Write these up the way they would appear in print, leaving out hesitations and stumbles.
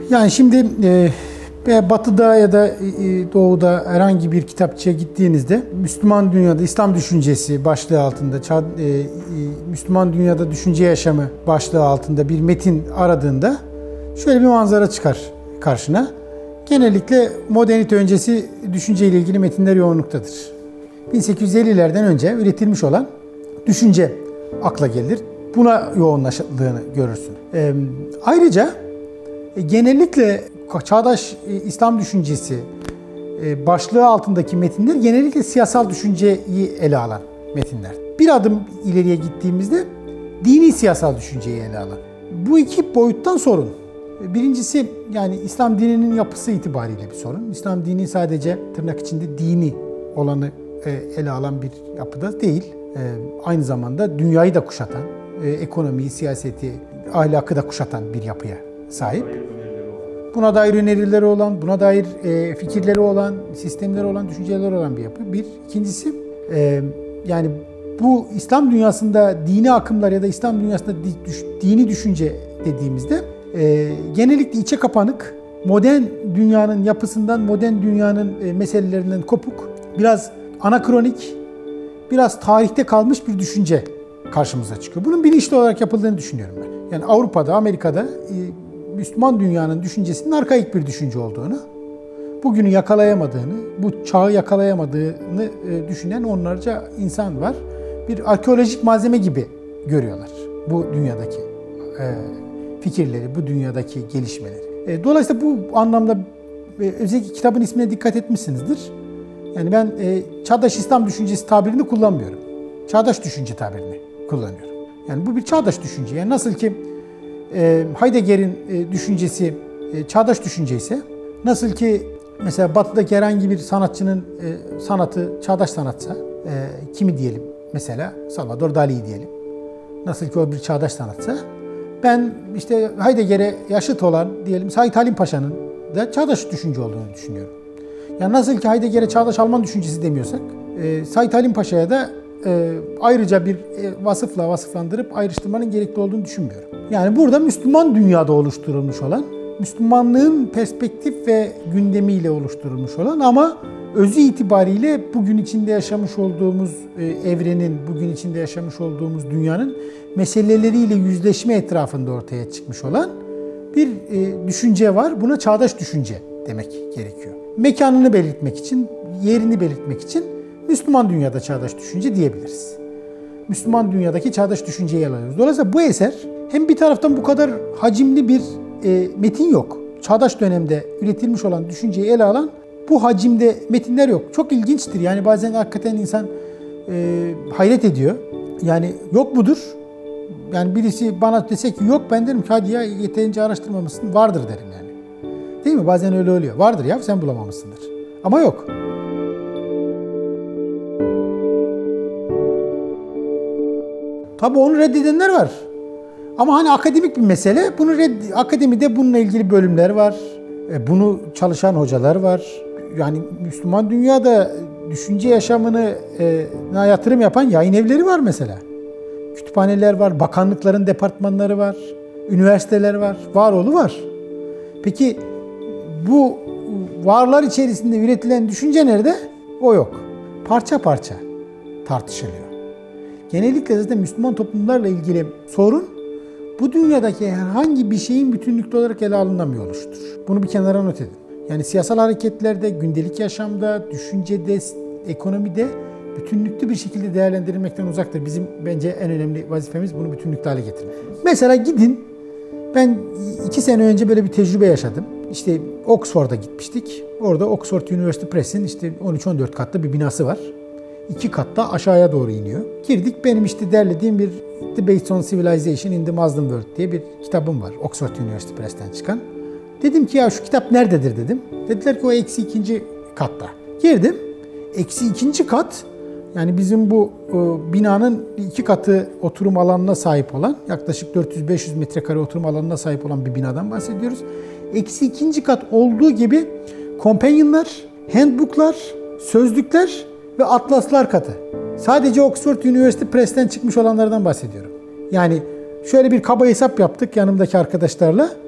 Yani şimdi Batı'da ya da Doğu'da herhangi bir kitapçıya gittiğinizde Müslüman dünyada İslam düşüncesi başlığı altında, Müslüman dünyada düşünce yaşamı başlığı altında bir metin aradığında şöyle bir manzara çıkar karşına. Genellikle modernite öncesi düşünceyle ilgili metinler yoğunluktadır. 1850'lerden önce üretilmiş olan düşünce akla gelir. Buna yoğunlaşıldığını görürsün. Ayrıca genellikle çağdaş İslam düşüncesi başlığı altındaki metinler genellikle siyasal düşünceyi ele alan metinler. Bir adım ileriye gittiğimizde dini siyasal düşünceyi ele alan. Bu iki boyuttan sorun. Birincisi yani İslam dininin yapısı itibariyle bir sorun. İslam dini sadece tırnak içinde dini olanı ele alan bir yapıda değil. Aynı zamanda dünyayı da kuşatan, ekonomiyi, siyaseti, ahlakı da kuşatan bir yapıya sahip. Buna dair önerileri olan, buna dair fikirleri olan, sistemleri olan, düşünceleri olan bir yapı. Bir. İkincisi, yani bu İslam dünyasında dini akımlar ya da İslam dünyasında dini düşünce dediğimizde genellikle içe kapanık, modern dünyanın yapısından, modern dünyanın meselelerinden kopuk, biraz anakronik, biraz tarihte kalmış bir düşünce karşımıza çıkıyor. Bunun bilinçli olarak yapıldığını düşünüyorum ben. Yani Avrupa'da, Amerika'da Müslüman dünyanın düşüncesinin arkaik bir düşünce olduğunu, bugünü yakalayamadığını, bu çağı yakalayamadığını düşünen onlarca insan var. Bir arkeolojik malzeme gibi görüyorlar bu dünyadaki fikirleri, bu dünyadaki gelişmeleri. Dolayısıyla bu anlamda özellikle kitabın ismine dikkat etmişsinizdir. Yani ben çağdaş İslam düşüncesi tabirini kullanmıyorum. Çağdaş düşünce tabirini kullanıyorum. Yani bu bir çağdaş düşünce. Yani nasıl ki Heidegger'in düşüncesi çağdaş düşünce ise, nasıl ki mesela Batı'daki herhangi bir sanatçının sanatı çağdaş sanatsa, kimi diyelim mesela Salvador Dali diyelim. Nasıl ki o bir çağdaş sanatsa, ben işte Heidegger'e yaşıt olan diyelim Said Halim Paşa'nın da çağdaş düşünce olduğunu düşünüyorum. Yani nasıl ki Heidegger'e çağdaş Alman düşüncesi demiyorsak, Said Halim Paşa'ya da ayrıca bir vasıfla vasıflandırıp ayrıştırmanın gerekli olduğunu düşünmüyorum. Yani burada Müslüman dünyada oluşturulmuş olan, Müslümanlığın perspektif ve gündemiyle oluşturulmuş olan ama özü itibariyle bugün içinde yaşamış olduğumuz evrenin, bugün içinde yaşamış olduğumuz dünyanın meseleleriyle yüzleşme etrafında ortaya çıkmış olan bir düşünce var. Buna çağdaş düşünce demek gerekiyor. Mekanını belirtmek için, yerini belirtmek için Müslüman dünyada çağdaş düşünce diyebiliriz. Müslüman dünyadaki çağdaş düşünceyi ele alıyoruz. Dolayısıyla bu eser hem bir taraftan bu kadar hacimli bir metin yok. Çağdaş dönemde üretilmiş olan düşünceyi ele alan bu hacimde metinler yok. Çok ilginçtir. Yani bazen hakikaten insan hayret ediyor. Yani yok mudur? Yani birisi bana dese ki yok, ben derim ki hadi ya yeterince araştırmamışsın, vardır derim yani. Değil mi? Bazen öyle oluyor. Vardır ya, sen bulamamışsındır. Ama yok. Tabii onu reddedenler var. Ama hani akademik bir mesele. Akademide bununla ilgili bölümler var. Bunu çalışan hocalar var. Yani Müslüman dünyada düşünce yaşamına yatırım yapan yayın evleri var mesela. Kütüphaneler var, bakanlıkların departmanları var, üniversiteler var, var var. Peki bu varlar içerisinde üretilen düşünce nerede? O yok. Parça parça tartışılıyor. Genellikle zaten Müslüman toplumlarla ilgili sorun bu dünyadaki herhangi bir şeyin bütünlüklü olarak ele alınamıyor oluştur. Bunu bir kenara not edin. Yani siyasal hareketlerde, gündelik yaşamda, düşüncede, ekonomide bütünlüklü bir şekilde değerlendirilmekten uzaktır. Bizim bence en önemli vazifemiz bunu bütünlüklü hale getirmek. Mesela gidin, ben 2 sene önce böyle bir tecrübe yaşadım. İşte Oxford'a gitmiştik. Orada Oxford University Press'in işte 13-14 katlı bir binası var. 2 katta aşağıya doğru iniyor. Girdik, benim işte derlediğim bir Debates on Civilization in the Muslim World diye bir kitabım var. Oxford University Press'ten çıkan. Dedim ki ya şu kitap nerededir dedim. Dediler ki o -2. katta. Girdim. -2. kat, yani bizim bu binanın 2 katı oturum alanına sahip olan, yaklaşık 400-500 metrekare oturum alanına sahip olan bir binadan bahsediyoruz. -2. kat olduğu gibi companion'lar, handbook'lar, sözlükler ve atlaslar katı. Sadece Oxford University Press'ten çıkmış olanlardan bahsediyorum. Yani şöyle bir kaba hesap yaptık yanımdaki arkadaşlarla.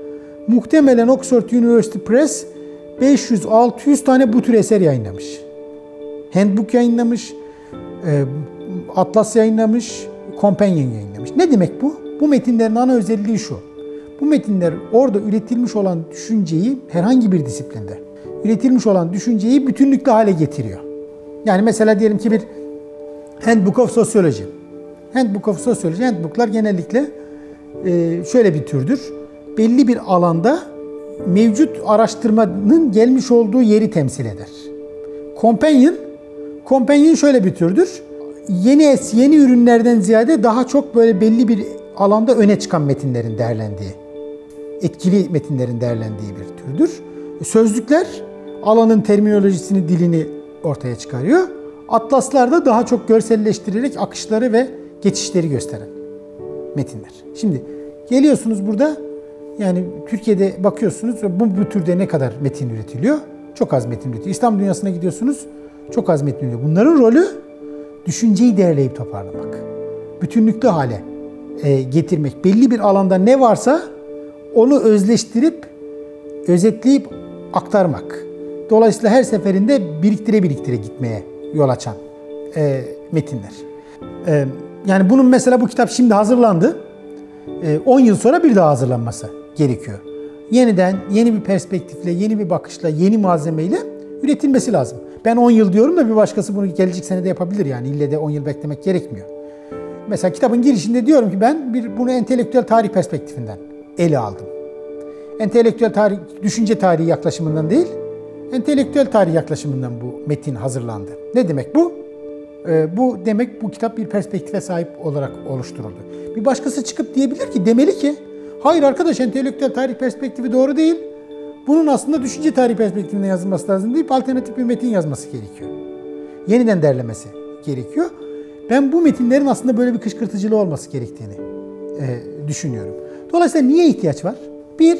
Muhtemelen Oxford University Press 500-600 tane bu tür eser yayınlamış. Handbook yayınlamış, Atlas yayınlamış, Companion yayınlamış. Ne demek bu? Bu metinlerin ana özelliği şu. Bu metinler orada üretilmiş olan düşünceyi herhangi bir disiplinde üretilmiş olan düşünceyi bütünlüklü hale getiriyor. Yani mesela diyelim ki bir Handbook of Sociology. Handbook of Sociology, handbooklar genellikle şöyle bir türdür. Belli bir alanda mevcut araştırmanın gelmiş olduğu yeri temsil eder. Companion şöyle bir türdür. Yeni ürünlerden ziyade daha çok böyle belli bir alanda öne çıkan metinlerin değerlendiği, etkili metinlerin değerlendiği bir türdür. Sözlükler alanın terminolojisini, dilini ortaya çıkarıyor. Atlaslar da daha çok görselleştirerek akışları ve geçişleri gösteren metinler. Şimdi geliyorsunuz burada, yani Türkiye'de bakıyorsunuz bu türde ne kadar metin üretiliyor? Çok az metin üretiliyor. İslam dünyasına gidiyorsunuz, çok az metin üretiliyor. Bunların rolü düşünceyi değerleyip toparlamak. Bütünlüklü hale getirmek. Belli bir alanda ne varsa onu özleştirip, özetleyip aktarmak. Dolayısıyla her seferinde biriktire gitmeye yol açan metinler. Yani bunun mesela bu kitap şimdi hazırlandı. 10 yıl sonra bir daha hazırlanması gerekiyor. Yeniden, yeni bir perspektifle, yeni bir bakışla, yeni malzemeyle üretilmesi lazım. Ben 10 yıl diyorum da bir başkası bunu gelecek senede yapabilir yani. İlle de 10 yıl beklemek gerekmiyor. Mesela kitabın girişinde diyorum ki ben bunu entelektüel tarih perspektifinden ele aldım. Entelektüel tarih, düşünce tarihi yaklaşımından değil, entelektüel tarih yaklaşımından bu metin hazırlandı. Ne demek bu? Bu demek bu kitap bir perspektife sahip olarak oluşturuldu. Bir başkası çıkıp diyebilir ki, demeli ki, hayır arkadaş, entelektüel tarih perspektifi doğru değil. Bunun aslında düşünce tarihi perspektifinden yazılması lazım deyip alternatif bir metin yazması gerekiyor. Yeniden derlemesi gerekiyor. Ben bu metinlerin aslında böyle bir kışkırtıcılığı olması gerektiğini düşünüyorum. Dolayısıyla niye ihtiyaç var? Bir,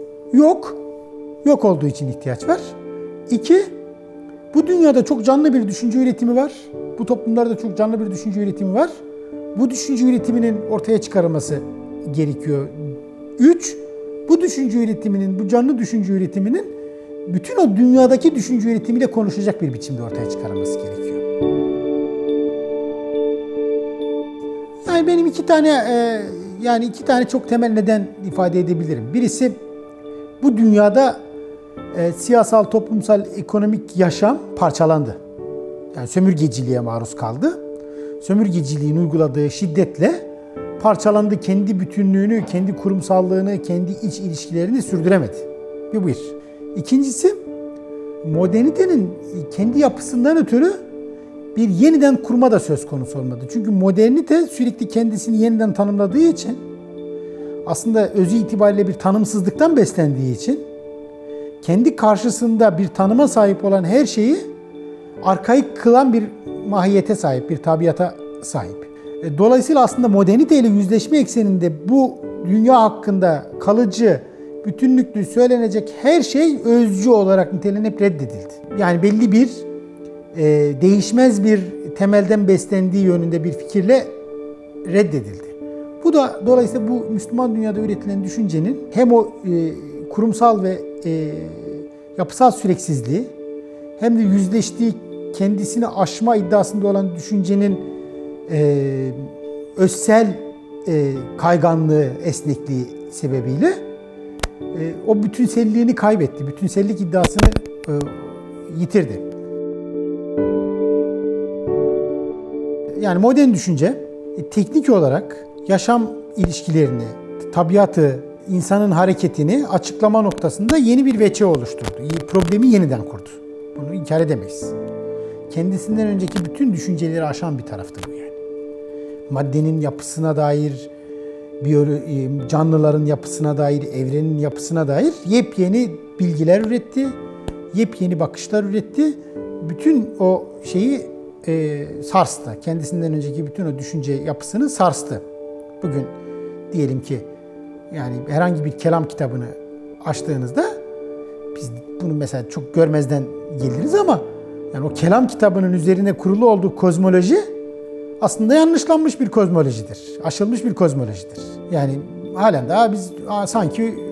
yok olduğu için ihtiyaç var. İki, bu dünyada çok canlı bir düşünce üretimi var. Bu toplumlarda çok canlı bir düşünce üretimi var. Bu düşünce üretiminin ortaya çıkarılması gerekiyor. Üç, bu düşünce üretiminin, bu canlı düşünce üretiminin bütün o dünyadaki düşünce üretimiyle konuşacak bir biçimde ortaya çıkarılması gerekiyor. Yani benim iki tane çok temel neden ifade edebilirim. Birisi, bu dünyada siyasal, toplumsal, ekonomik yaşam parçalandı. Yani sömürgeciliğe maruz kaldı. Sömürgeciliğin uyguladığı şiddetle parçalandı. Kendi bütünlüğünü, kendi kurumsallığını, kendi iç ilişkilerini sürdüremedi. Bu bir. İkincisi, modernitenin kendi yapısından ötürü bir yeniden kurma da söz konusu olmadı. Çünkü modernite sürekli kendisini yeniden tanımladığı için, aslında özü itibariyle bir tanımsızlıktan beslendiği için, kendi karşısında bir tanıma sahip olan her şeyi arkaik kılan bir mahiyete sahip, bir tabiata sahip. Dolayısıyla aslında moderniteyle yüzleşme ekseninde bu dünya hakkında kalıcı, bütünlüklü söylenecek her şey özcü olarak nitelenip reddedildi. Yani belli bir değişmez bir temelden beslendiği yönünde bir fikirle reddedildi. Bu da dolayısıyla bu Müslüman dünyada üretilen düşüncenin hem o kurumsal ve yapısal süreksizliği hem de yüzleştiği, kendisini aşma iddiasında olan düşüncenin özsel kayganlığı, esnekliği sebebiyle o bütünselliğini kaybetti. Bütünsellik iddiasını yitirdi. Yani modern düşünce teknik olarak yaşam ilişkilerini, tabiatı, insanın hareketini açıklama noktasında yeni bir veçe oluşturdu. Problemi yeniden kurdu. Bunu inkar edemeyiz. Kendisinden önceki bütün düşünceleri aşan bir taraftı bu yani. Maddenin yapısına dair, canlıların yapısına dair, evrenin yapısına dair yepyeni bilgiler üretti, yepyeni bakışlar üretti. Bütün o şeyi sarstı. Kendisinden önceki bütün o düşünce yapısını sarstı. Bugün diyelim ki yani herhangi bir kelam kitabını açtığınızda biz bunu mesela çok görmezden geliriz ama yani o kelam kitabının üzerine kurulu olduğu kozmoloji aslında yanlışlanmış bir kozmolojidir. Aşılmış bir kozmolojidir. Yani halen daha biz sanki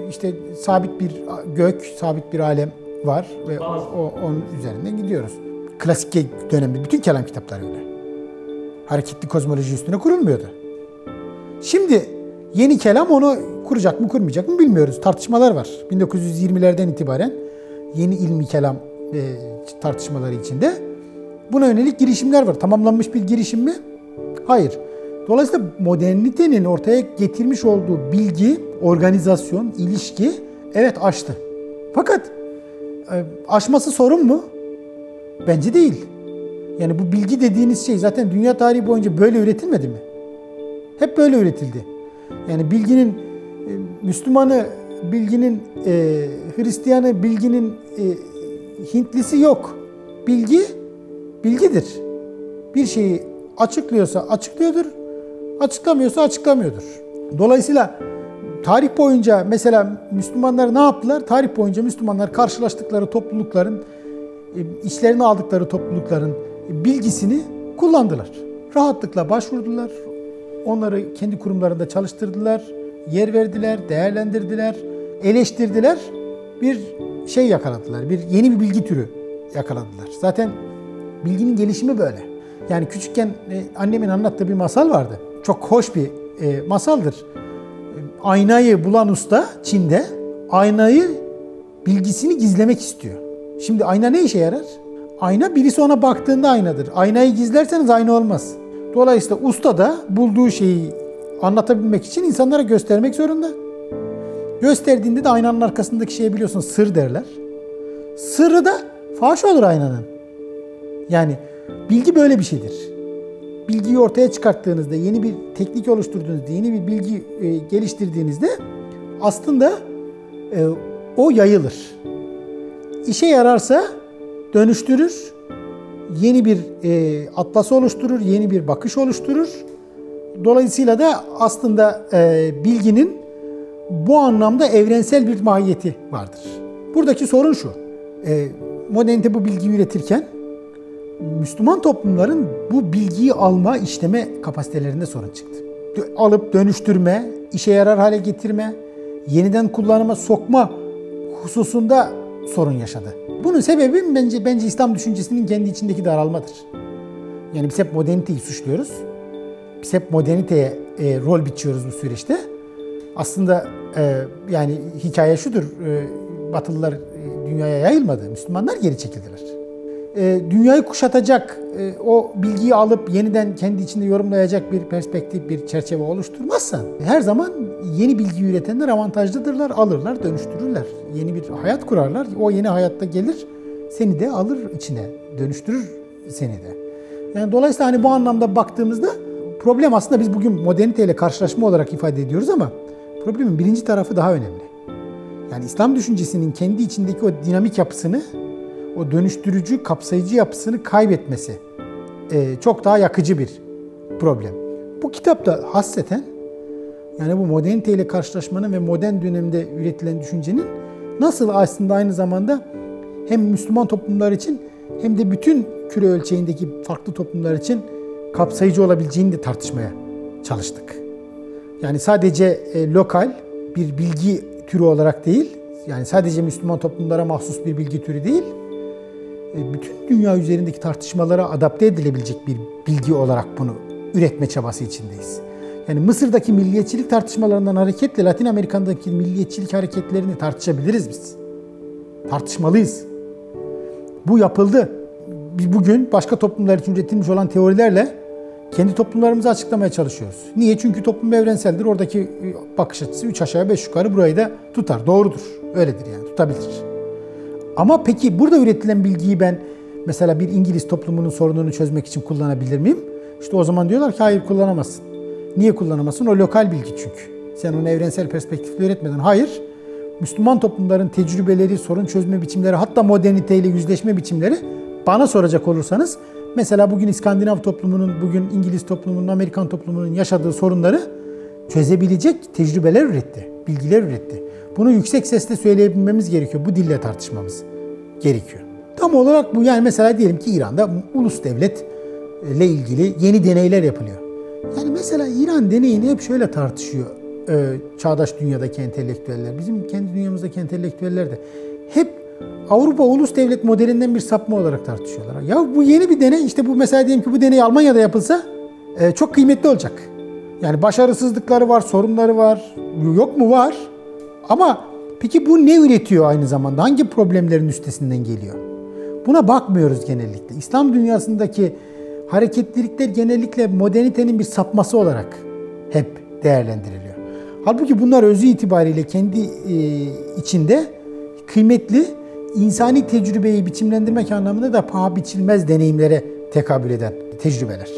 işte sabit bir gök, sabit bir alem var ve onun üzerinden gidiyoruz. Klasik dönemde bütün kelam kitapları öyle. Hareketli kozmoloji üstüne kurulmuyordu. Şimdi yeni kelam onu kuracak mı kurmayacak mı bilmiyoruz. Tartışmalar var. 1920'lerden itibaren yeni ilmi kelam tartışmaları içinde buna yönelik girişimler var. Tamamlanmış bir girişim mi? Hayır. Dolayısıyla modernitenin ortaya getirmiş olduğu bilgi, organizasyon, ilişki evet aştı. Fakat aşması sorun mu? Bence değil. Yani bu bilgi dediğiniz şey zaten dünya tarihi boyunca böyle üretilmedi mi? Hep böyle üretildi. Yani bilginin Müslümanı, bilginin Hristiyanı, bilginin Hintlisi yok. Bilgi, bilgidir. Bir şeyi açıklıyorsa açıklıyordur, açıklamıyorsa açıklamıyordur. Dolayısıyla tarih boyunca mesela Müslümanlar ne yaptılar? Tarih boyunca Müslümanlar karşılaştıkları toplulukların, içlerine aldıkları toplulukların bilgisini kullandılar. Rahatlıkla başvurdular. Onları kendi kurumlarında çalıştırdılar, yer verdiler, değerlendirdiler, eleştirdiler. Bir şey yakaladılar, yeni bir bilgi türü yakaladılar. Zaten bilginin gelişimi böyle. Yani küçükken annemin anlattığı bir masal vardı. Çok hoş bir masaldır. Aynayı bulan usta Çin'de aynayı bilgisini gizlemek istiyor. Şimdi ayna ne işe yarar? Ayna birisi ona baktığında aynadır. Aynayı gizlerseniz ayna olmaz. Dolayısıyla usta da bulduğu şeyi anlatabilmek için insanlara göstermek zorunda. Gösterdiğinde de aynanın arkasındaki şeye biliyorsun sır derler. Sırrı da faş olur aynanın. Yani bilgi böyle bir şeydir. Bilgiyi ortaya çıkarttığınızda, yeni bir teknik oluşturduğunuzda, yeni bir bilgi geliştirdiğinizde aslında o yayılır. İşe yararsa dönüştürür, yeni bir atlas oluşturur, yeni bir bakış oluşturur. Dolayısıyla da aslında bilginin bu anlamda evrensel bir mahiyeti vardır. Buradaki sorun şu, modernite bu bilgiyi üretirken Müslüman toplumların bu bilgiyi alma, işleme kapasitelerinde sorun çıktı. Alıp dönüştürme, işe yarar hale getirme, yeniden kullanıma sokma hususunda sorun yaşadı. Bunun sebebi bence İslam düşüncesinin kendi içindeki daralmadır. Yani biz hep moderniteyi suçluyoruz. Biz hep moderniteye rol biçiyoruz bu süreçte. Aslında yani hikaye şudur, Batılılar dünyaya yayılmadı, Müslümanlar geri çekildiler. Dünyayı kuşatacak, o bilgiyi alıp yeniden kendi içinde yorumlayacak bir perspektif, bir çerçeve oluşturmazsan her zaman yeni bilgi üretenler avantajlıdırlar, alırlar, dönüştürürler. Yeni bir hayat kurarlar, o yeni hayatta gelir, seni de alır içine, dönüştürür seni de. Yani dolayısıyla hani bu anlamda baktığımızda problem aslında biz bugün moderniteyle karşılaşma olarak ifade ediyoruz ama problemin birinci tarafı daha önemli. Yani İslam düşüncesinin kendi içindeki o dinamik yapısını, o dönüştürücü, kapsayıcı yapısını kaybetmesi çok daha yakıcı bir problem. Bu kitapta hasreten yani bu moderniteyle karşılaşmanın ve modern dönemde üretilen düşüncenin nasıl aslında aynı zamanda hem Müslüman toplumlar için hem de bütün küre ölçeğindeki farklı toplumlar için kapsayıcı olabileceğini de tartışmaya çalıştık. Yani sadece lokal bir bilgi türü olarak değil, yani sadece Müslüman toplumlara mahsus bir bilgi türü değil, bütün dünya üzerindeki tartışmalara adapte edilebilecek bir bilgi olarak bunu üretme çabası içindeyiz. Yani Mısır'daki milliyetçilik tartışmalarından hareketle Latin Amerika'daki milliyetçilik hareketlerini tartışabiliriz biz. Tartışmalıyız. Bu yapıldı. Biz bugün başka toplumlar için üretilmiş olan teorilerle kendi toplumlarımızı açıklamaya çalışıyoruz. Niye? Çünkü toplum evrenseldir. Oradaki bakış açısı 3 aşağı 5 yukarı burayı da tutar. Doğrudur. Öyledir yani. Tutabilir. Ama peki burada üretilen bilgiyi ben mesela bir İngiliz toplumunun sorununu çözmek için kullanabilir miyim? İşte o zaman diyorlar ki hayır kullanamazsın. Niye kullanamazsın? O lokal bilgi çünkü. Sen onu evrensel perspektifle üretmeden. Hayır. Müslüman toplumların tecrübeleri, sorun çözme biçimleri, hatta moderniteyle yüzleşme biçimleri bana soracak olursanız mesela bugün İskandinav toplumunun, bugün İngiliz toplumunun, Amerikan toplumunun yaşadığı sorunları çözebilecek tecrübeler üretti, bilgiler üretti. Bunu yüksek sesle söyleyebilmemiz gerekiyor. Bu dille tartışmamız gerekiyor. Tam olarak bu yani mesela diyelim ki İran'da ulus devletle ilgili yeni deneyler yapılıyor. Yani mesela İran deneyini hep şöyle tartışıyor çağdaş dünyadaki entelektüeller, bizim kendi dünyamızdaki entelektüeller de hep Avrupa ulus devlet modelinden bir sapma olarak tartışıyorlar. Ya bu yeni bir deney, işte bu mesela diyelim ki bu deney Almanya'da yapılsa çok kıymetli olacak. Yani başarısızlıkları var, sorunları var. Yok mu? Var. Ama peki bu ne üretiyor aynı zamanda? Hangi problemlerin üstesinden geliyor? Buna bakmıyoruz genellikle. İslam dünyasındaki hareketlilikler genellikle modernitenin bir sapması olarak hep değerlendiriliyor. Halbuki bunlar özü itibariyle kendi içinde kıymetli, insani tecrübeyi biçimlendirmek anlamında da paha biçilmez deneyimlere tekabül eden tecrübeler.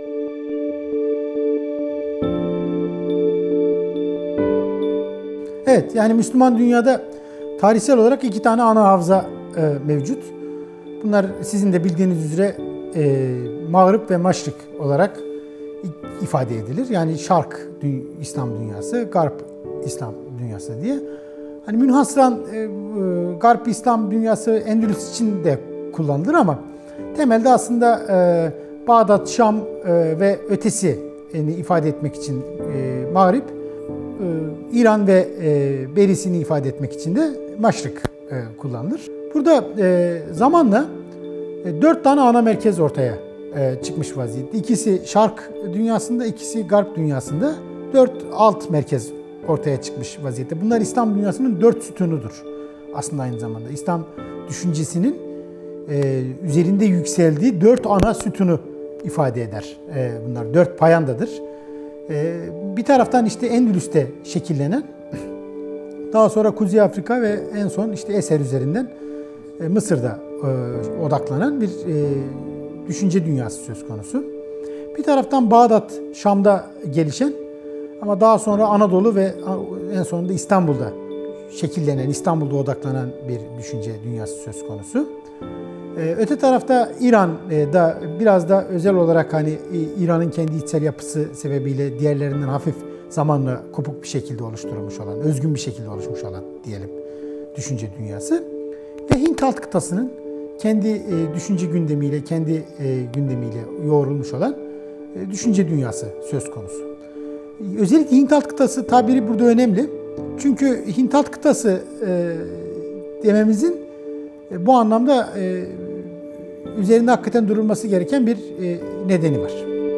Evet, yani Müslüman dünyada tarihsel olarak iki tane ana havza mevcut. Bunlar sizin de bildiğiniz üzere Mağrip ve Maşrik olarak ifade edilir. Yani Şark İslam dünyası, Garp İslam dünyası diye. Hani münhasıran Garp İslam dünyası Endülüs için de kullanılır ama temelde aslında Bağdat, Şam ve ötesi ifade etmek için Mağrip, İran ve berisini ifade etmek için de Maşrik kullanılır. Burada zamanla 4 tane ana merkez ortaya çıkmış vaziyette. İkisi Şark dünyasında, ikisi Garp dünyasında 4 alt merkez ortaya çıkmış vaziyette. Bunlar İslam dünyasının 4 sütunudur. Aslında aynı zamanda İslam düşüncesinin üzerinde yükseldiği 4 ana sütunu ifade eder. Bunlar 4 payandadır. Bir taraftan işte Endülüs'te şekillenen, daha sonra Kuzey Afrika ve en son işte eser üzerinden Mısır'da odaklanan bir düşünce dünyası söz konusu. Bir taraftan Bağdat, Şam'da gelişen ama daha sonra Anadolu ve en sonunda İstanbul'da şekillenen, İstanbul'da odaklanan bir düşünce dünyası söz konusu. Öte tarafta İran'da biraz da özel olarak hani İran'ın kendi içsel yapısı sebebiyle diğerlerinden hafif zamanla kopuk bir şekilde oluşturulmuş olan, özgün bir şekilde oluşmuş olan diyelim düşünce dünyası. Ve Hint alt kıtasının kendi düşünce gündemiyle, kendi gündemiyle yoğrulmuş olan düşünce dünyası söz konusu. Özellikle Hint alt kıtası tabiri burada önemli. Çünkü Hint alt kıtası dememizin bu anlamda üzerinde hakikaten durulması gereken bir nedeni var.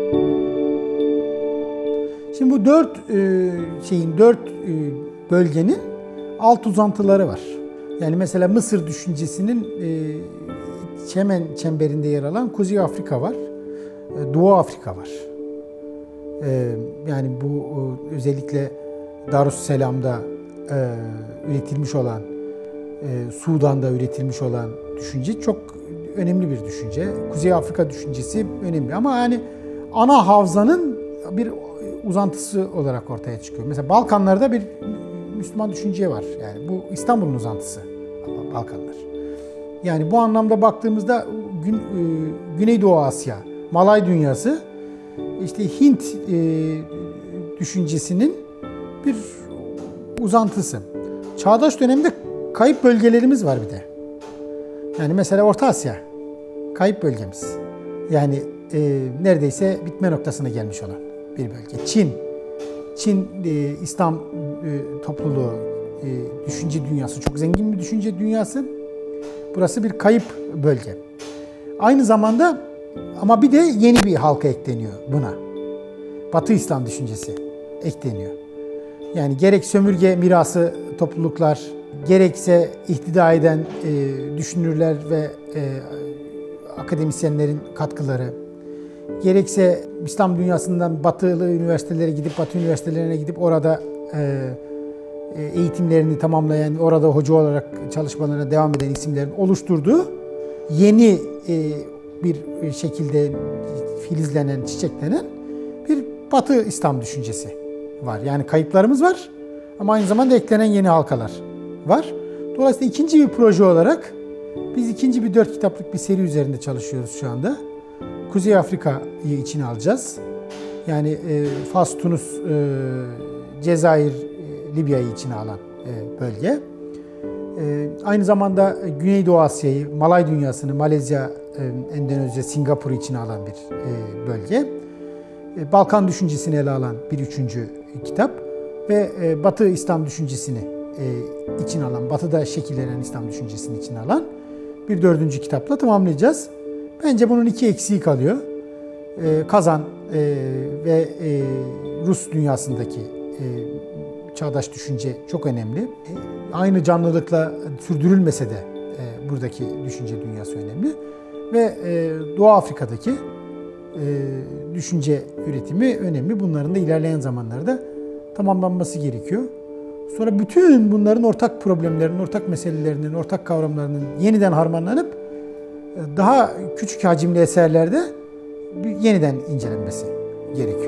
Şimdi bu 4 bölgenin alt uzantıları var. Yani mesela Mısır düşüncesinin hemen çemberinde yer alan Kuzey Afrika var, Doğu Afrika var. Yani bu özellikle Darüsselam'da üretilmiş olan, Sudan'da üretilmiş olan düşünce çok önemli bir düşünce. Kuzey Afrika düşüncesi önemli ama yani ana havzanın bir uzantısı olarak ortaya çıkıyor. Mesela Balkanlarda bir Müslüman düşünce var. Yani bu İstanbul'un uzantısı Balkanlar. Yani bu anlamda baktığımızda Güneydoğu Asya, Malay dünyası, işte Hint düşüncesinin bir uzantısı. Çağdaş dönemde kayıp bölgelerimiz var bir de. Yani mesela Orta Asya, kayıp bölgemiz. Yani neredeyse bitme noktasına gelmiş olan bir bölge. Çin İslam topluluğu, düşünce dünyası, çok zengin bir düşünce dünyası. Burası bir kayıp bölge. Aynı zamanda ama bir de yeni bir halka ekleniyor buna. Batı İslam düşüncesi ekleniyor. Yani gerek sömürge mirası topluluklar, gerekse ihtida eden düşünürler ve akademisyenlerin katkıları, gerekse İslam dünyasından batılı üniversitelere gidip, Batı üniversitelerine gidip orada eğitimlerini tamamlayan, orada hoca olarak çalışmalarına devam eden isimlerin oluşturduğu yeni bir şekilde filizlenen, çiçeklenen bir Batı İslam düşüncesi var. Yani kayıplarımız var ama aynı zamanda eklenen yeni halkalar var. Dolayısıyla ikinci bir proje olarak biz ikinci bir 4 kitaplık bir seri üzerinde çalışıyoruz şu anda. Kuzey Afrika'yı içine alacağız. Yani Fas, Tunus, Cezayir, Libya'yı içine alan bölge. Aynı zamanda Güneydoğu Asya'yı, Malay dünyasını, Malezya, Endonezya, Singapur'u içine alan bir bölge. Balkan düşüncesini ele alan bir 3. kitap. ve Batı İslam düşüncesini içine alan, Batı'da şekillenen İslam düşüncesini içine alan bir 4. kitapla tamamlayacağız. Bence bunun 2 eksiği kalıyor. Kazan ve Rus dünyasındaki çağdaş düşünce çok önemli. Aynı canlılıkla sürdürülmese de buradaki düşünce dünyası önemli. Ve Doğu Afrika'daki düşünce üretimi önemli. Bunların da ilerleyen zamanlarda tamamlanması gerekiyor. Sonra bütün bunların ortak problemlerinin, ortak meselelerinin, ortak kavramlarının yeniden harmanlanıp daha küçük hacimli eserlerde yeniden incelenmesi gerekiyor.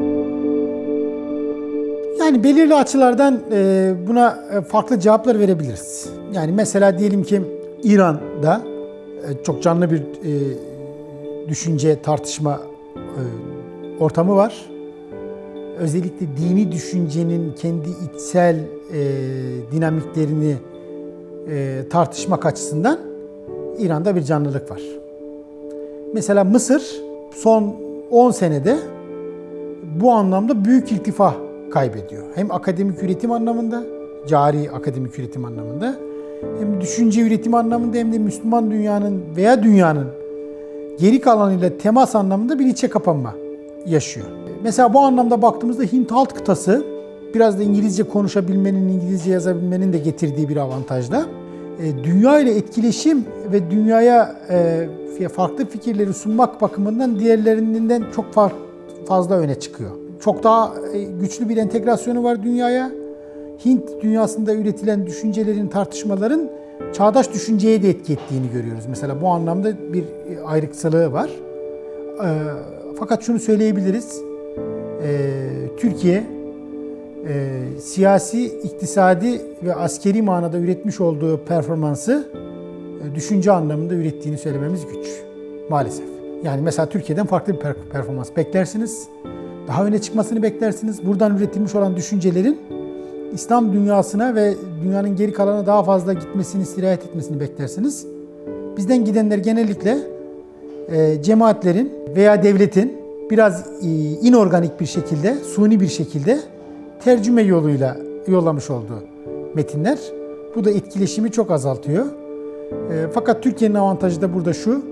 Yani belirli açılardan buna farklı cevaplar verebiliriz. Yani mesela diyelim ki İran'da çok canlı bir düşünce, tartışma ortamı var. Özellikle dini düşüncenin kendi içsel dinamiklerini tartışmak açısından İran'da bir canlılık var. Mesela Mısır son 10 senede bu anlamda büyük irtifa kaybediyor. Hem akademik üretim anlamında, cari akademik üretim anlamında, hem düşünce üretimi anlamında hem de Müslüman dünyanın veya dünyanın geri kalanıyla temas anlamında bir içe kapanma yaşıyor. Mesela bu anlamda baktığımızda Hint alt kıtası biraz da İngilizce konuşabilmenin, İngilizce yazabilmenin de getirdiği bir avantajla dünya ile etkileşim ve dünyaya farklı fikirleri sunmak bakımından diğerlerinden çok fazla öne çıkıyor. Çok daha güçlü bir entegrasyonu var dünyaya. Hint dünyasında üretilen düşüncelerin, tartışmaların çağdaş düşünceye de etki ettiğini görüyoruz. Mesela bu anlamda bir ayrıksalığı var. Fakat şunu söyleyebiliriz. Türkiye siyasi, iktisadi ve askeri manada üretmiş olduğu performansı düşünce anlamında ürettiğini söylememiz güç. Maalesef. Yani mesela Türkiye'den farklı bir performans beklersiniz. Daha öne çıkmasını beklersiniz. Buradan üretilmiş olan düşüncelerin İslam dünyasına ve dünyanın geri kalanına daha fazla gitmesini, sirayet etmesini beklersiniz. Bizden gidenler genellikle cemaatlerin veya devletin biraz inorganik bir şekilde, suni bir şekilde tercüme yoluyla yollamış olduğu metinler. Bu da etkileşimi çok azaltıyor. Fakat Türkiye'nin avantajı da burada şu,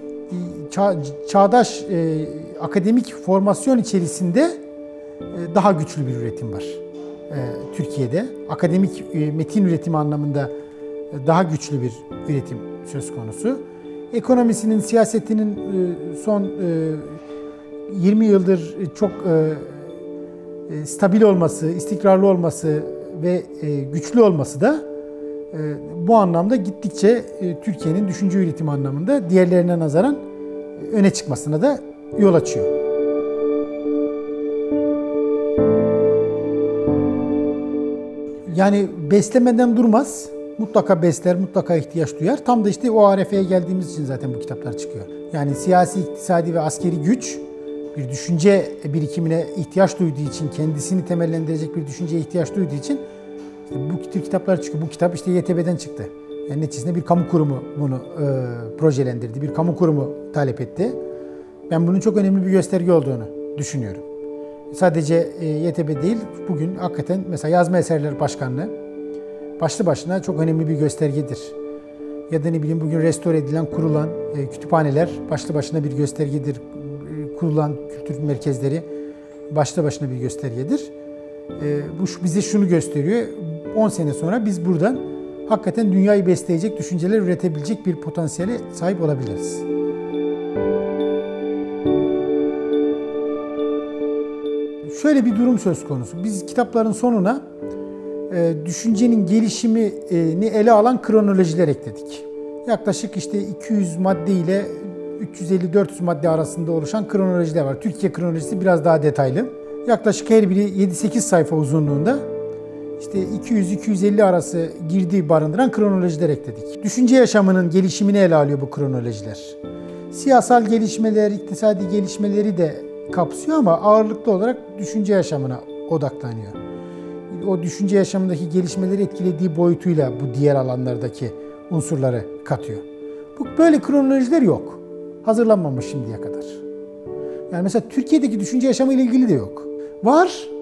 çağdaş akademik formasyon içerisinde daha güçlü bir üretim var. Türkiye'de akademik metin üretimi anlamında daha güçlü bir üretim söz konusu. Ekonomisinin, siyasetinin son 20 yıldır çok stabil olması, istikrarlı olması ve güçlü olması da bu anlamda gittikçe Türkiye'nin düşünce üretimi anlamında diğerlerine nazaran öne çıkmasına da yol açıyor. Yani beslemeden durmaz. Mutlaka besler, mutlaka ihtiyaç duyar. Tam da işte o arefeye geldiğimiz için zaten bu kitaplar çıkıyor. Yani siyasi, iktisadi ve askeri güç bir düşünce birikimine ihtiyaç duyduğu için, kendisini temellendirecek bir düşünceye ihtiyaç duyduğu için işte bu tür kitaplar çıkıyor. Bu kitap işte YTB'den çıktı. Yani neticesinde bir kamu kurumu bunu projelendirdi. Bir kamu kurumu talep etti. Ben bunun çok önemli bir gösterge olduğunu düşünüyorum. Sadece YTB değil, bugün hakikaten mesela Yazma Eserleri Başkanlığı başlı başına çok önemli bir göstergedir. Ya da ne bileyim bugün restore edilen, kurulan kütüphaneler başlı başına bir göstergedir. Kurulan kültür merkezleri başlı başına bir göstergedir. Bu bize şunu gösteriyor, 10 sene sonra biz buradan hakikaten dünyayı besleyecek, düşünceler üretebilecek bir potansiyele sahip olabiliriz. Şöyle bir durum söz konusu. Biz kitapların sonuna düşüncenin gelişimini ele alan kronolojiler ekledik. Yaklaşık işte 200 madde ile 350-400 madde arasında oluşan kronolojiler var. Türkiye kronolojisi biraz daha detaylı. Yaklaşık her biri 7-8 sayfa uzunluğunda. İşte 200-250 arası girdi barındıran kronolojiler ekledik. Düşünce yaşamının gelişimini ele alıyor bu kronolojiler. Siyasal gelişmeler, iktisadi gelişmeleri de kapsıyor ama ağırlıklı olarak düşünce yaşamına odaklanıyor. O düşünce yaşamındaki gelişmeleri etkilediği boyutuyla bu diğer alanlardaki unsurları katıyor. Böyle kronolojiler yok. Hazırlanmamış şimdiye kadar. Yani mesela Türkiye'deki düşünce yaşamı ile ilgili de yok. Var.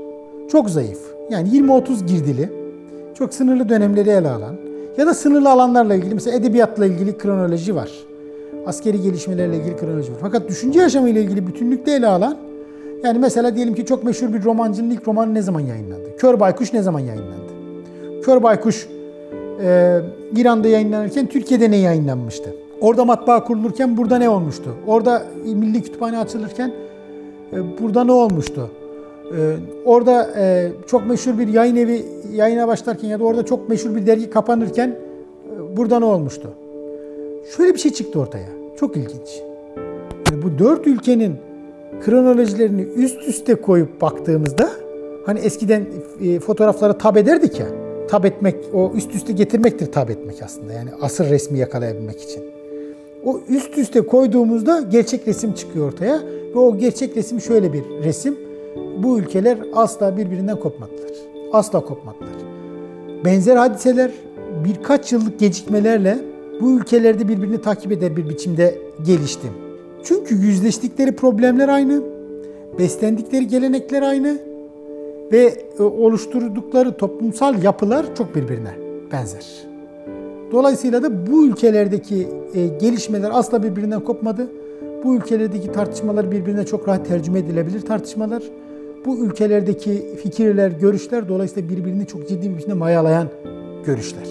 çok zayıf. Yani 20-30 girdili, çok sınırlı dönemleri ele alan ya da sınırlı alanlarla ilgili, mesela edebiyatla ilgili kronoloji var. Askeri gelişmelerle ilgili kronoloji var. Fakat düşünce yaşamıyla ilgili bütünlükte ele alan, yani mesela diyelim ki çok meşhur bir romancının ilk romanı ne zaman yayınlandı? Kör Baykuş ne zaman yayınlandı? Kör Baykuş İran'da yayınlanırken Türkiye'de ne yayınlanmıştı? Orada matbaa kurulurken burada ne olmuştu? Orada Milli Kütüphane açılırken burada ne olmuştu? Orada çok meşhur bir yayın evi yayına başlarken ya da orada çok meşhur bir dergi kapanırken burada ne olmuştu? Şöyle bir şey çıktı ortaya. Çok ilginç. Yani bu 4 ülkenin kronolojilerini üst üste koyup baktığımızda, hani eskiden fotoğrafları tab ederdik ya, tab etmek, o üst üste getirmektir tab etmek aslında. Yani asır resmi yakalayabilmek için. O üst üste koyduğumuzda gerçek resim çıkıyor ortaya ve o gerçek resim şöyle bir resim. Bu ülkeler asla birbirinden kopmadılar. Asla kopmadılar. Benzer hadiseler birkaç yıllık gecikmelerle bu ülkelerde birbirini takip eder bir biçimde gelişti. Çünkü yüzleştikleri problemler aynı, beslendikleri gelenekler aynı ve oluşturdukları toplumsal yapılar çok birbirine benzer. Dolayısıyla da bu ülkelerdeki gelişmeler asla birbirinden kopmadı. Bu ülkelerdeki tartışmalar birbirine çok rahat tercüme edilebilir tartışmalar. Bu ülkelerdeki fikirler, görüşler dolayısıyla birbirini çok ciddi bir biçimde mayalayan görüşler.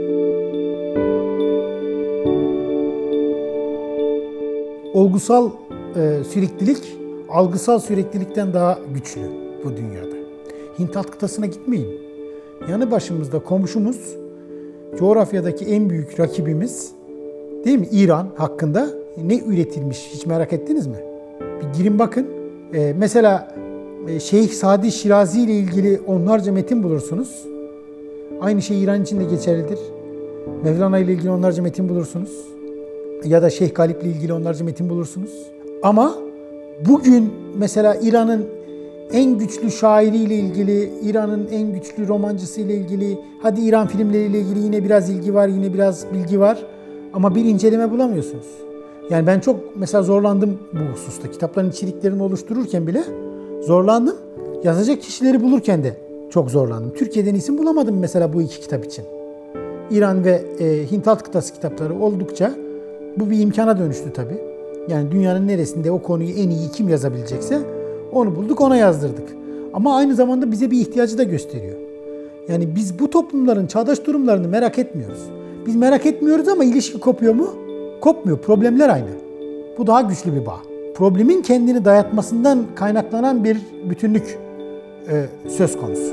Olgusal süreklilik, algısal süreklilikten daha güçlü bu dünyada. Hint alt kıtasına gitmeyin. Yanı başımızda komşumuz, coğrafyadaki en büyük rakibimiz, değil mi? İran hakkında ne üretilmiş hiç merak ettiniz mi? Bir girin bakın. Mesela Şeyh Sadi Şirazi ile ilgili onlarca metin bulursunuz. Aynı şey İran için de geçerlidir. Mevlana ile ilgili onlarca metin bulursunuz. Ya da Şeyh Galip ile ilgili onlarca metin bulursunuz. Ama bugün mesela İran'ın en güçlü şairiyle ilgili, İran'ın en güçlü romancısı ile ilgili, hadi İran filmleriyle ilgili yine biraz ilgi var, yine biraz bilgi var. Ama bir inceleme bulamıyorsunuz. Yani ben çok mesela zorlandım bu hususta. Kitapların içeriklerini oluştururken bile zorlandım. Yazacak kişileri bulurken de çok zorlandım. Türkiye'den isim bulamadım mesela bu iki kitap için. İran ve Hint alt kıtası kitapları oldukça bu bir imkana dönüştü tabii. Yani dünyanın neresinde o konuyu en iyi kim yazabilecekse onu bulduk, ona yazdırdık. Ama aynı zamanda bize bir ihtiyacı da gösteriyor. Yani biz bu toplumların çağdaş durumlarını merak etmiyoruz. Biz merak etmiyoruz ama ilişki kopuyor mu? Kopmuyor. Problemler aynı. Bu daha güçlü bir bağ. Problemin kendini dayatmasından kaynaklanan bir bütünlük söz konusu.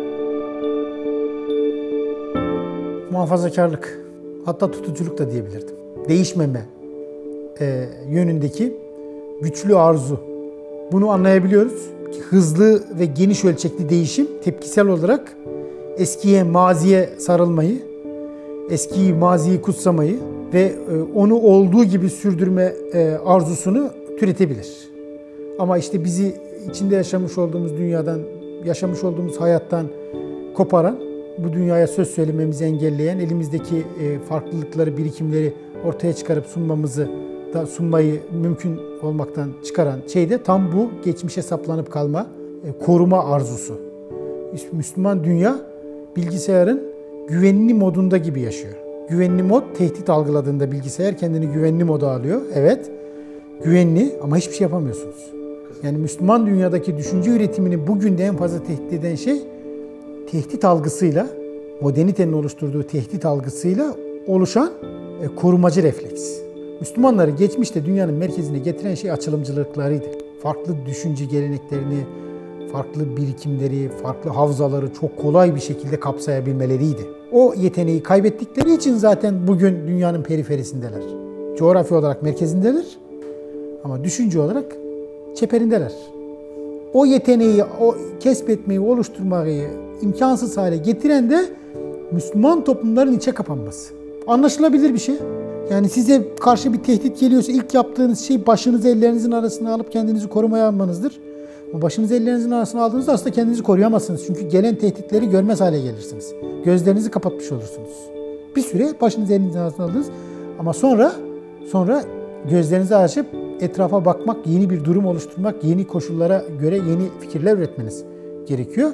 Muhafazakarlık, hatta tutuculuk da diyebilirdim. Değişmeme yönündeki güçlü arzu. Bunu anlayabiliyoruz ki hızlı ve geniş ölçekli değişim tepkisel olarak eskiye, maziye sarılmayı, eskiyi, maziyi kutsamayı ve onu olduğu gibi sürdürme arzusunu türetebilir. Ama işte bizi içinde yaşamış olduğumuz dünyadan, yaşamış olduğumuz hayattan koparan, bu dünyaya söz söylememizi engelleyen, elimizdeki farklılıkları, birikimleri ortaya çıkarıp sunmayı mümkün olmaktan çıkaran şey de tam bu geçmişe saplanıp kalma, koruma arzusu. Müslüman dünya bilgisayarın güvenli modunda gibi yaşıyor. Güvenli mod, tehdit algıladığında bilgisayar kendini güvenli moda alıyor. Evet, güvenli ama hiçbir şey yapamıyorsunuz. Yani Müslüman dünyadaki düşünce üretimini bugün de en fazla tehdit eden şey, tehdit algısıyla, modernitenin oluşturduğu tehdit algısıyla oluşan korumacı refleks. Müslümanları geçmişte dünyanın merkezine getiren şey açılımcılıklarıydı. Farklı düşünce geleneklerini, farklı birikimleri, farklı havzaları çok kolay bir şekilde kapsayabilmeleriydi. O yeteneği kaybettikleri için zaten bugün dünyanın periferisindeler. Coğrafya olarak merkezindeler ama düşünce olarak çeperindeler. O yeteneği, o kesbetmeyi, oluşturmayı imkansız hale getiren de Müslüman toplumların içe kapanması. Anlaşılabilir bir şey. Yani size karşı bir tehdit geliyorsa ilk yaptığınız şey başınızı ellerinizin arasına alıp kendinizi korumaya almanızdır. Ama başınızı ellerinizin arasına aldığınızda aslında kendinizi koruyamazsınız. Çünkü gelen tehditleri görmez hale gelirsiniz. Gözlerinizi kapatmış olursunuz. Bir süre başınızı elinizin arasına aldınız ama sonra gözlerinizi açıp etrafa bakmak, yeni bir durum oluşturmak, yeni koşullara göre yeni fikirler üretmeniz gerekiyor.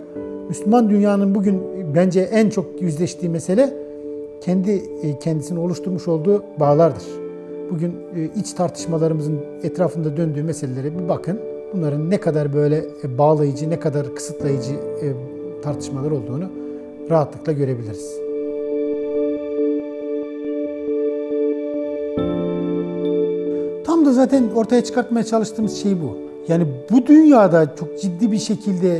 Müslüman dünyanın bugün bence en çok yüzleştiği mesele kendisini oluşturmuş olduğu bağlardır. Bugün iç tartışmalarımızın etrafında döndüğü meselelere bir bakın. Bunların ne kadar böyle bağlayıcı, ne kadar kısıtlayıcı tartışmalar olduğunu rahatlıkla görebiliriz. Tam da zaten ortaya çıkartmaya çalıştığımız şey bu. Yani bu dünyada çok ciddi bir şekilde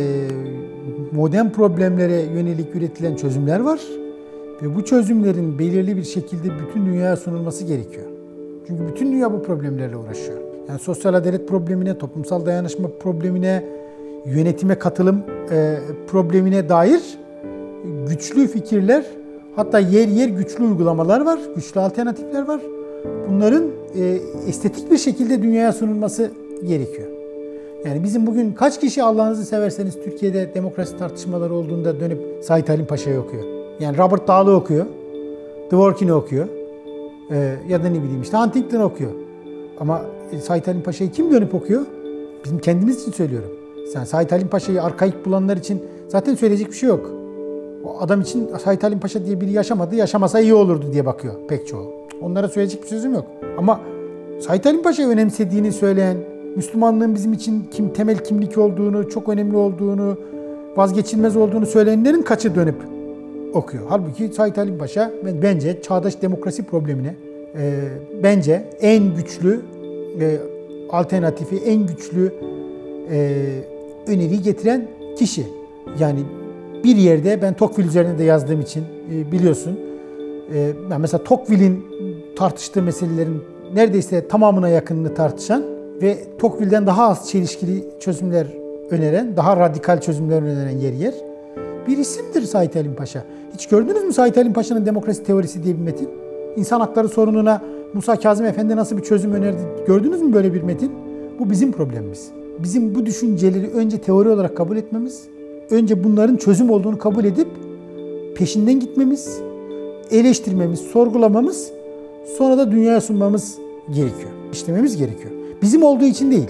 modern problemlere yönelik üretilen çözümler var. Ve bu çözümlerin belirli bir şekilde bütün dünyaya sunulması gerekiyor. Çünkü bütün dünya bu problemlerle uğraşıyor. Yani sosyal adalet problemine, toplumsal dayanışma problemine, yönetime katılım problemine dair güçlü fikirler, hatta yer yer güçlü uygulamalar var, güçlü alternatifler var. Bunların estetik bir şekilde dünyaya sunulması gerekiyor. Yani bizim bugün kaç kişi Allah'ınızı severseniz Türkiye'de demokrasi tartışmaları olduğunda dönüp Sait Halim Paşa'yı okuyor? Yani Robert Dahl'ı okuyor, Dworkin'i okuyor ya da ne bileyim işte Huntington okuyor. Ama Sait Halim Paşa'yı kim dönüp okuyor? Bizim kendimiz için söylüyorum. Sen Sait Halim Paşa'yı arkaik bulanlar için zaten söyleyecek bir şey yok. O adam için Sait Halim Paşa diye biri yaşamadı, yaşamasa iyi olurdu diye bakıyor pek çoğu. Onlara söyleyecek bir sözüm yok. Ama Sait Halim Paşa'yı önemsediğini söyleyen, Müslümanlığın bizim için temel kimlik olduğunu, çok önemli olduğunu, vazgeçilmez olduğunu söyleyenlerin kaçı dönüp okuyor. Halbuki Sait Halim Paşa bence çağdaş demokrasi problemine bence en güçlü alternatifi, en güçlü öneriyi getiren kişi. Yani bir yerde ben Tocqueville üzerine de yazdığım için biliyorsun. Yani mesela Tocqueville'in tartıştığı meselelerin neredeyse tamamına yakınını tartışan ve Tocqueville'den daha az çelişkili çözümler öneren, daha radikal çözümler öneren yer bir isimdir Sait Halim Paşa. Hiç gördünüz mü Sait Halim Paşa'nın demokrasi teorisi diye bir metin? İnsan hakları sorununa Musa Kazım Efendi nasıl bir çözüm önerdi? Gördünüz mü böyle bir metin? Bu bizim problemimiz. Bizim bu düşünceleri önce teori olarak kabul etmemiz, önce bunların çözüm olduğunu kabul edip peşinden gitmemiz, eleştirmemiz, sorgulamamız, sonra da dünyaya sunmamız gerekiyor. İşlememiz gerekiyor. Bizim olduğu için değil,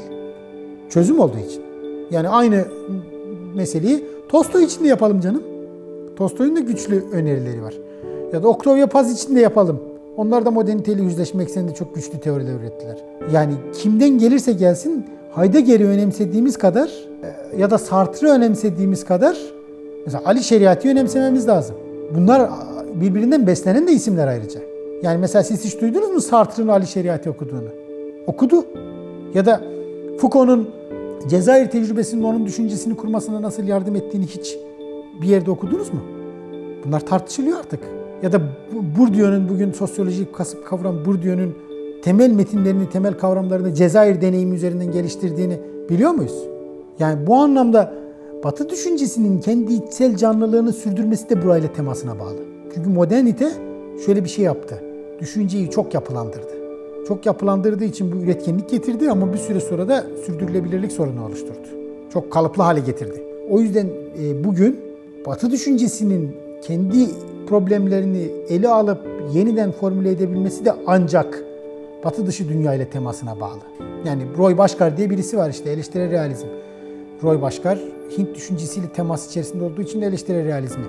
çözüm olduğu için. Yani aynı meseleyi Tolstoy için de yapalım canım. Tolstoy'un da güçlü önerileri var. Ya da Octavia Paz için de yapalım. Onlar da moderniteyle yüzleşme ekseninde çok güçlü teoriler ürettiler. Yani kimden gelirse gelsin Heidegger'i önemsediğimiz kadar ya da Sartre'ı önemsediğimiz kadar mesela Ali Şeriat'ı önemsememiz lazım. Bunlar birbirinden beslenen de isimler ayrıca. Yani mesela siz hiç duydunuz mu Sartre'ın Ali Şeriat'ı okuduğunu? Okudu. Ya da Foucault'un Cezayir tecrübesinin onun düşüncesini kurmasına nasıl yardım ettiğini hiç bir yerde okudunuz mu? Bunlar tartışılıyor artık. Ya da Bourdieu'nun bugün sosyolojik kasıp kavuran Bourdieu'nun temel metinlerini, temel kavramlarını Cezayir deneyimi üzerinden geliştirdiğini biliyor muyuz? Yani bu anlamda Batı düşüncesinin kendi içsel canlılığını sürdürmesi de burayla temasına bağlı. Çünkü modernite şöyle bir şey yaptı. Düşünceyi çok yapılandırdı. Çok yapılandırdığı için bu üretkenlik getirdi ama bir süre sonra da sürdürülebilirlik sorunu oluşturdu. Çok kalıplı hale getirdi. O yüzden bugün Batı düşüncesinin kendi problemlerini ele alıp yeniden formüle edebilmesi de ancak Batı dışı dünya ile temasına bağlı. Yani Roy Bhaskar diye birisi var işte eleştirel realizm. Roy Bhaskar Hint düşüncesiyle temas içerisinde olduğu için eleştirel realizmi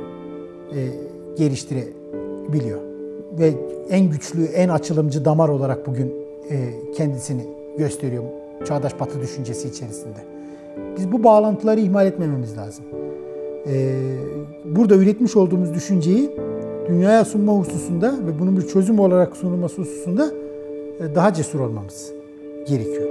geliştirebiliyor. Ve en güçlü, en açılımcı damar olarak bugün kendisini gösteriyor çağdaş Batı düşüncesi içerisinde. Biz bu bağlantıları ihmal etmememiz lazım. Burada üretmiş olduğumuz düşünceyi dünyaya sunma hususunda ve bunun bir çözüm olarak sunulması hususunda daha cesur olmamız gerekiyor.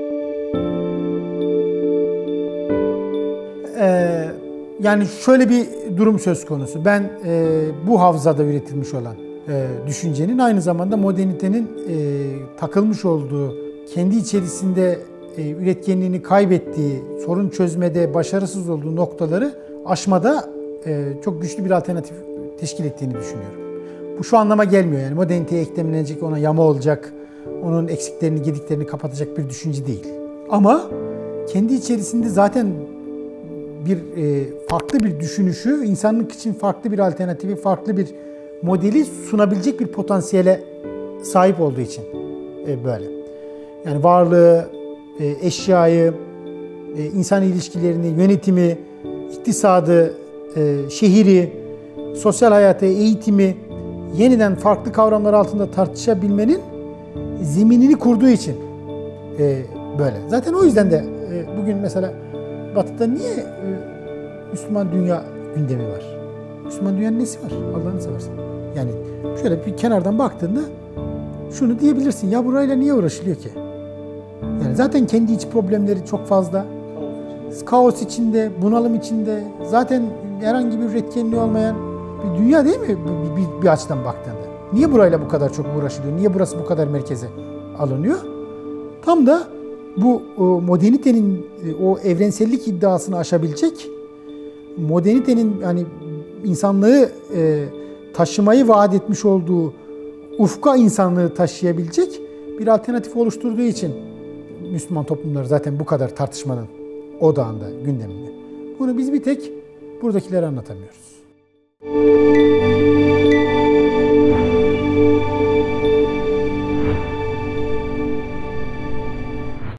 Yani şöyle bir durum söz konusu. Ben bu havzada üretilmiş olan düşüncenin aynı zamanda modernitenin takılmış olduğu, kendi içerisinde üretkenliğini kaybettiği, sorun çözmede başarısız olduğu noktaları aşmada çok güçlü bir alternatif teşkil ettiğini düşünüyorum. Bu şu anlama gelmiyor yani moderniteye eklemlenecek, ona yama olacak, onun eksiklerini, gediklerini kapatacak bir düşünce değil. Ama kendi içerisinde zaten bir farklı bir düşünüşü, insanlık için farklı bir alternatifi, farklı bir modeli sunabilecek bir potansiyele sahip olduğu için böyle. Yani varlığı, eşyayı, insan ilişkilerini, yönetimi iktisadı, şehri, sosyal hayatı, eğitimi yeniden farklı kavramlar altında tartışabilmenin zeminini kurduğu için böyle. Zaten o yüzden de bugün mesela Batı'da niye Müslüman dünya gündemi var? Müslüman dünyanın nesi var? Allah'ını seversen. Yani şöyle bir kenardan baktığında şunu diyebilirsin. Ya burayla niye uğraşılıyor ki? Yani zaten kendi iç problemleri çok fazla. Kaos içinde, bunalım içinde. Zaten herhangi bir üretkenliği olmayan bir dünya değil mi bir açıdan baktığında? Niye burayla bu kadar çok uğraşılıyor? Niye burası bu kadar merkeze alınıyor? Tam da bu modernitenin o evrensellik iddiasını aşabilecek, modernitenin yani insanlığı taşımayı vaat etmiş olduğu ufka insanlığı taşıyabilecek bir alternatif oluşturduğu için Müslüman toplumlar zaten bu kadar tartışmanın odağında, gündeminde. Bunu biz bir tek buradakilere anlatamıyoruz.